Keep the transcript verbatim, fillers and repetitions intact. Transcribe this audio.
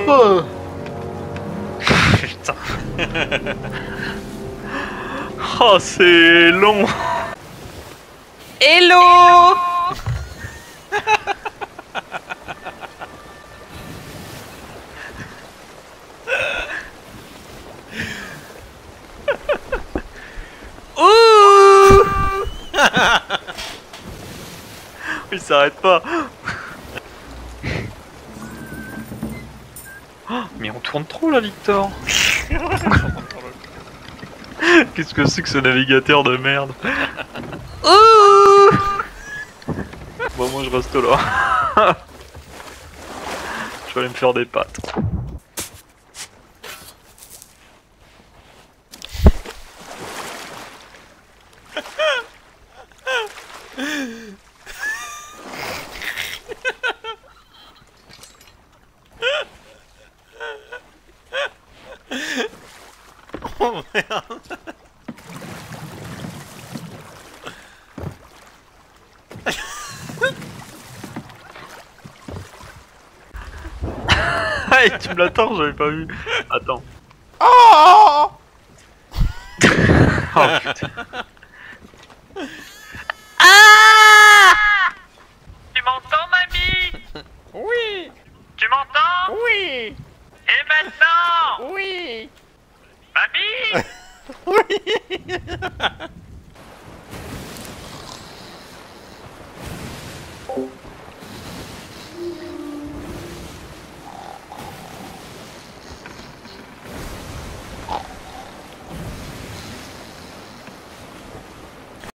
Oh. Putain. Oh, c'est long. Hello. Ouh. Il s'arrête pas. Oh, mais on tourne trop là, Victor. Qu'est-ce que c'est que ce navigateur de merde? Ouh. Bon, moi je reste là. Je vais aller me faire des pâtes. Oh merde. Hey, tu me l'attends, j'avais pas vu. Attends. Oh. Oh putain. Ah. Tu m'entends, mamie? Oui. Tu m'entends? Oui. Et maintenant? Oui. Mamie? Oui.